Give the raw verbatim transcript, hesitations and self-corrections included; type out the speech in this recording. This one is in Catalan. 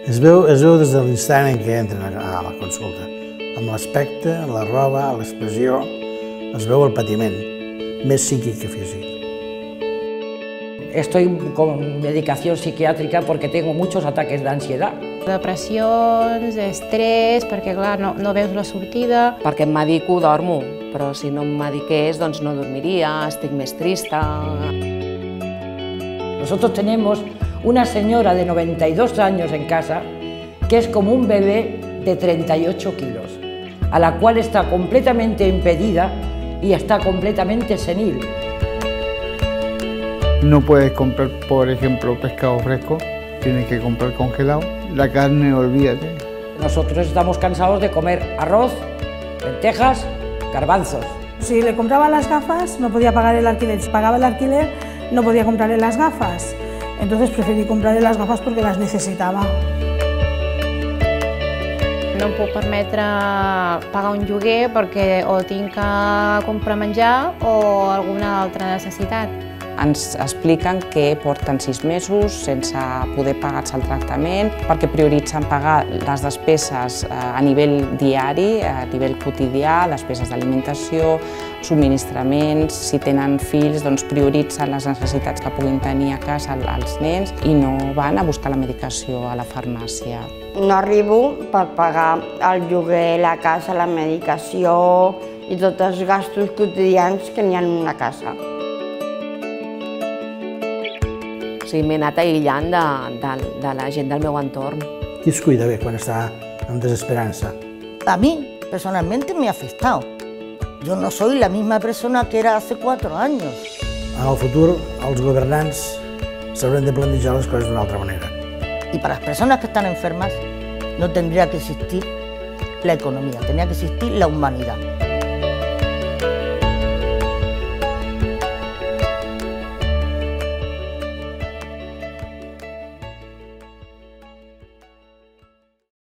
Es veu, es veu des de l'instant en què entren a la consulta. Amb l'aspecte, la roba, l'expressió, es veu el patiment, més psíquic que físic. Estoy con medicación psiquiátrica porque tengo muchos ataques de ansiedad. Depressions, estrès, perquè clar, no, no veus la sortida. Perquè em medico, dormo, però si no em mediqués doncs no dormiria, estic més trista. Nosotros tenemos una señora de noventa y dos años en casa que es como un bebé de treinta y ocho kilos, a la cual está completamente impedida y está completamente senil. No puedes comprar, por ejemplo, pescado fresco, tienes que comprar congelado. La carne, olvídate. Nosotros estamos cansados de comer arroz, lentejas, garbanzos. Si le compraba las gafas, no podía pagar el alquiler. Si pagaba el alquiler, no podía comprarle las gafas. Entonces preferí comprarle las gafas porque las necesitaba. No em puc permetre pagar un lloguer perquè o tinc que comprar menjar o alguna altra necessitat. Ens expliquen que porten sis mesos sense poder pagar-se el tractament perquè prioritzen pagar les despeses a nivell diari, a nivell quotidià, despeses d'alimentació, subministraments, si tenen fills doncs prioritzen les necessitats que puguin tenir a casa els nens i no van a buscar la medicació a la farmàcia. No arribo per pagar el lloguer, la casa, la medicació i tots els gastos quotidians que n'hi ha en una casa. O sigui, m'he anat aïllant de, de, de la gent del meu entorn. Qui es cuida bé quan està en desesperança? A mí, personalmente, me ha afectado. Yo no soy la misma persona que era hace cuatro años. En el futur, els governants s'hauran de plantejar les coses d'una altra manera. Y para las personas que están enfermas, no tendría que existir la economía, tendría que existir la humanidad.